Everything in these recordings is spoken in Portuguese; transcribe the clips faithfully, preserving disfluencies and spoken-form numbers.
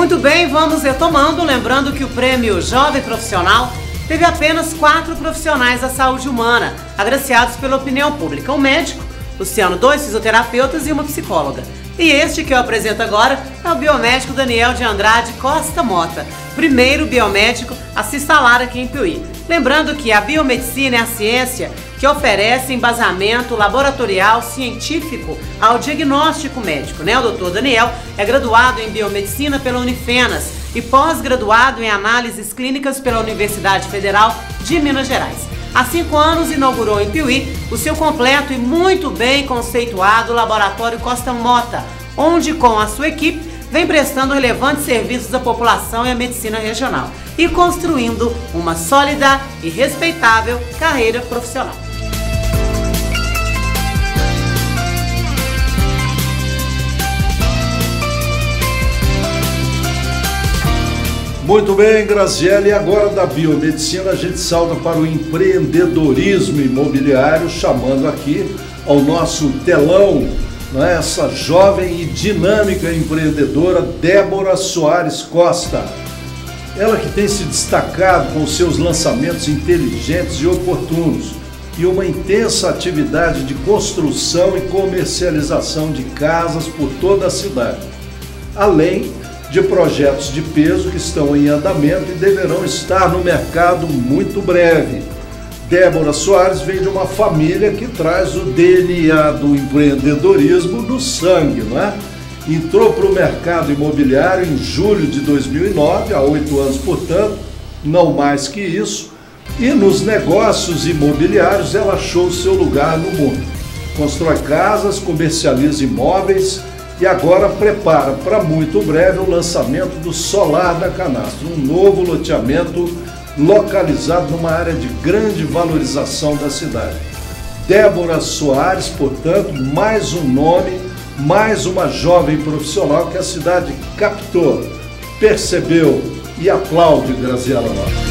Muito bem, vamos retomando, lembrando que o Prêmio Jovem Profissional teve apenas quatro profissionais da saúde humana, agraciados pela opinião pública, um médico, Luciano, dois fisioterapeutas e uma psicóloga. E este que eu apresento agora é o biomédico Daniel de Andrade Costa Mota, primeiro biomédico a se instalar aqui em Piuí. Lembrando que a biomedicina é a ciência que oferece embasamento laboratorial científico ao diagnóstico médico, né? O doutor Daniel é graduado em biomedicina pela Unifenas e pós-graduado em análises clínicas pela Universidade Federal de Minas Gerais. Há cinco anos inaugurou em Piuí o seu completo e muito bem conceituado Laboratório Costa Mota, onde com a sua equipe vem prestando relevantes serviços à população e à medicina regional e construindo uma sólida e respeitável carreira profissional. Muito bem, Graziele, e agora da biomedicina a gente salta para o empreendedorismo imobiliário, chamando aqui ao nosso telão, né, essa jovem e dinâmica empreendedora Débora Soares Costa. Ela que tem se destacado com seus lançamentos inteligentes e oportunos e uma intensa atividade de construção e comercialização de casas por toda a cidade, além de projetos de peso que estão em andamento e deverão estar no mercado muito breve. Débora Soares vem de uma família que traz o D N A do empreendedorismo no sangue, não é? Entrou para o mercado imobiliário em julho de dois mil e nove, há oito anos, portanto, não mais que isso, e nos negócios imobiliários ela achou seu lugar no mundo. Constrói casas, comercializa imóveis e agora prepara para muito breve o lançamento do Solar da Canastro, um novo loteamento localizado numa área de grande valorização da cidade. Débora Soares, portanto, mais um nome, mais uma jovem profissional que a cidade captou, percebeu e aplaude, Graziela Lopes.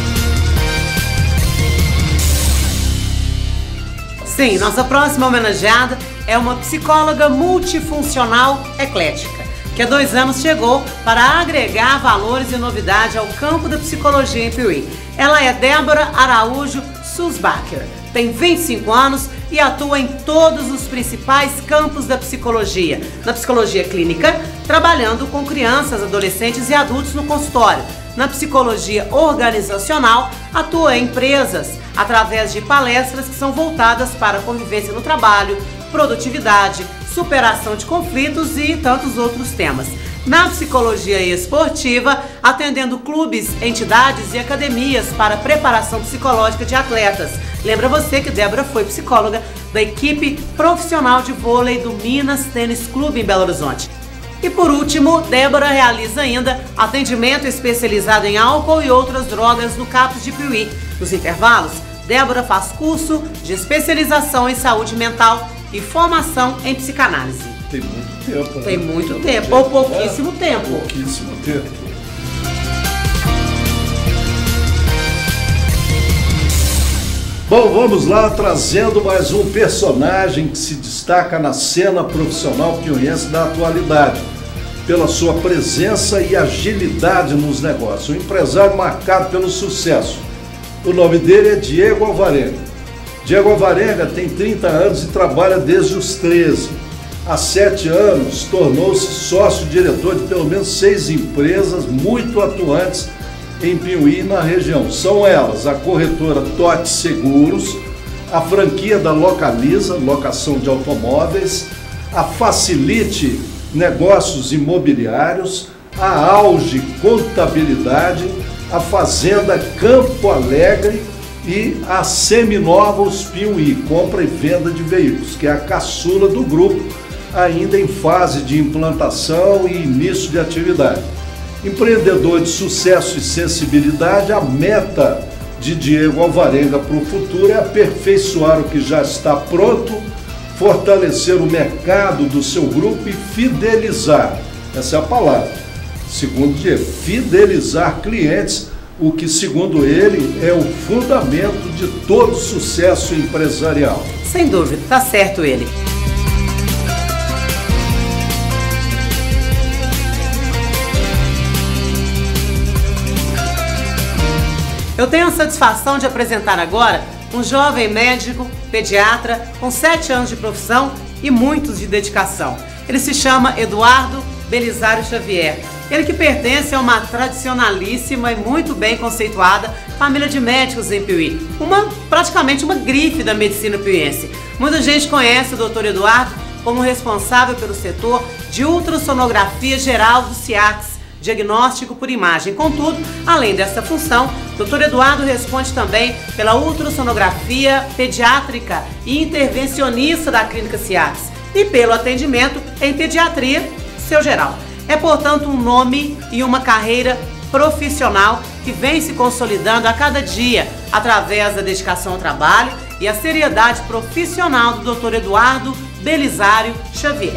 Sim, nossa próxima homenageada é uma psicóloga multifuncional eclética, que há dois anos chegou para agregar valores e novidade ao campo da psicologia em Piuí. Ela é Débora Araújo Susbacher, tem vinte e cinco anos e atua em todos os principais campos da psicologia. Na psicologia clínica, trabalhando com crianças, adolescentes e adultos no consultório. Na psicologia organizacional, atua em empresas através de palestras que são voltadas para a convivência no trabalho, produtividade, superação de conflitos e tantos outros temas. Na psicologia esportiva, atendendo clubes, entidades e academias para preparação psicológica de atletas. Lembra você que Débora foi psicóloga da equipe profissional de vôlei do Minas Tênis Clube em Belo Horizonte. E por último, Débora realiza ainda atendimento especializado em álcool e outras drogas no CAPS de Piuí. Nos intervalos, Débora faz curso de especialização em saúde mental e formação em psicanálise. Tem muito tempo. Né? Tem muito tempo, ou pouquíssimo é, tempo. Pouquíssimo tempo. Bom, vamos lá, trazendo mais um personagem que se destaca na cena profissional piuiense da atualidade, pela sua presença e agilidade nos negócios. Um empresário marcado pelo sucesso. O nome dele é Diego Alvarenga. Diego Alvarenga tem trinta anos e trabalha desde os treze. Há sete anos, tornou-se sócio-diretor de pelo menos seis empresas muito atuantes em Piuí e na região. São elas a corretora Totti Seguros, a franquia da Localiza, locação de automóveis, a Facilite Negócios Imobiliários, a Auge Contabilidade, a Fazenda Campo Alegre e a Seminovos Piuí, compra e venda de veículos, que é a caçula do grupo, ainda em fase de implantação e início de atividade. Empreendedor de sucesso e sensibilidade, a meta de Diego Alvarenga para o futuro é aperfeiçoar o que já está pronto, fortalecer o mercado do seu grupo e fidelizar, essa é a palavra, segundo Diego, fidelizar clientes, o que, segundo ele, é o fundamento de todo sucesso empresarial. Sem dúvida, tá certo ele. Eu tenho a satisfação de apresentar agora um jovem médico, pediatra, com sete anos de profissão e muitos de dedicação. Ele se chama Eduardo Belisário Xavier. Ele que pertence a uma tradicionalíssima e muito bem conceituada família de médicos em Piuí. Uma, praticamente uma grife da medicina piuiense. Muita gente conhece o doutor Eduardo como responsável pelo setor de ultrassonografia geral do CIACS, diagnóstico por imagem. Contudo, além dessa função, o doutor Eduardo responde também pela ultrassonografia pediátrica e intervencionista da clínica CIACS e pelo atendimento em pediatria seu geral. É, portanto, um nome e uma carreira profissional que vem se consolidando a cada dia através da dedicação ao trabalho e a seriedade profissional do doutor Eduardo Belisário Xavier.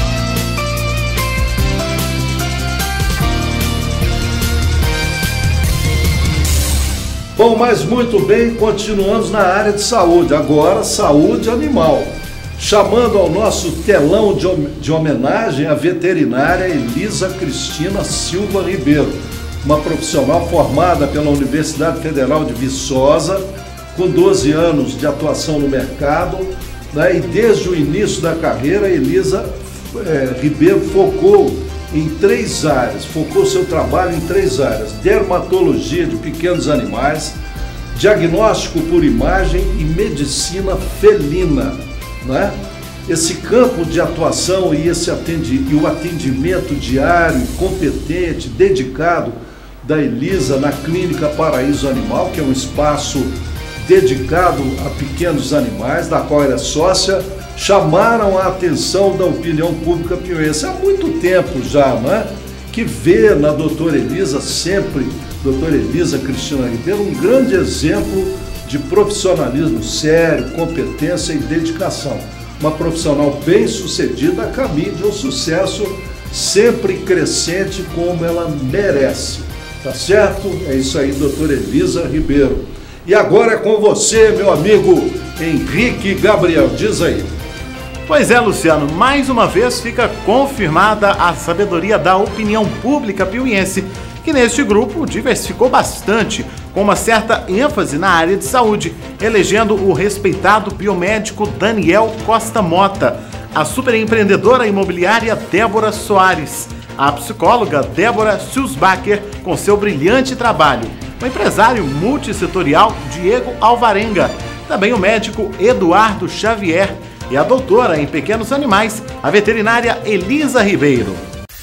Bom, mas muito bem, continuamos na área de saúde, agora saúde animal. Chamando ao nosso telão de, de homenagem a veterinária Elisa Cristina Silva Ribeiro, uma profissional formada pela Universidade Federal de Viçosa, com doze anos de atuação no mercado, né, e desde o início da carreira, Elisa é, Ribeiro focou em três áreas, focou seu trabalho em três áreas: dermatologia de pequenos animais, diagnóstico por imagem e medicina felina. Né? Esse campo de atuação e, esse atendi, e o atendimento diário, competente, dedicado da Elisa na Clínica Paraíso Animal, que é um espaço dedicado a pequenos animais, da qual ela é sócia, chamaram a atenção da opinião pública piuiense há muito tempo já, né? Que vê na doutora Elisa sempre, doutora Elisa Cristina Ribeiro, um grande exemplo de profissionalismo sério, competência e dedicação. Uma profissional bem-sucedida a caminho de um sucesso sempre crescente como ela merece. Tá certo? É isso aí, doutora Elisa Ribeiro. E agora é com você, meu amigo Henrique Gabriel. Diz aí. Pois é, Luciano, mais uma vez fica confirmada a sabedoria da opinião pública piuiense, que neste grupo diversificou bastante, com uma certa ênfase na área de saúde, elegendo o respeitado biomédico Daniel Costa Mota, a superempreendedora imobiliária Débora Soares, a psicóloga Débora Sulzbacher, com seu brilhante trabalho, o empresário multissetorial Diego Alvarenga, também o médico Eduardo Xavier e a doutora em pequenos animais, a veterinária Elisa Ribeiro.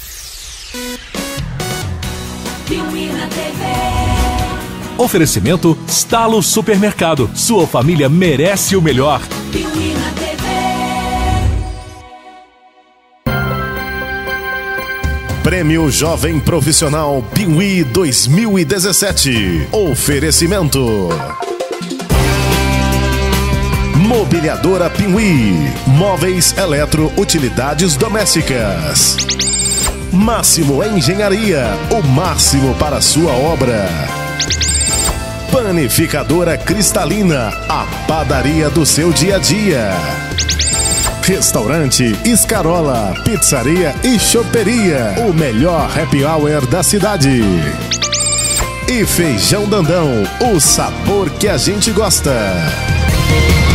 Oferecimento Stalo Supermercado. Sua família merece o melhor. Prêmio Jovem Profissional Piuí dois mil e dezessete. Oferecimento Mobiliadora Piuí. Móveis eletro utilidades domésticas. Máximo Engenharia. O máximo para a sua obra. Panificadora Cristalina, a padaria do seu dia a dia. Restaurante Escarola, pizzaria e choperia, o melhor happy hour da cidade. E Feijão Dandão, o sabor que a gente gosta.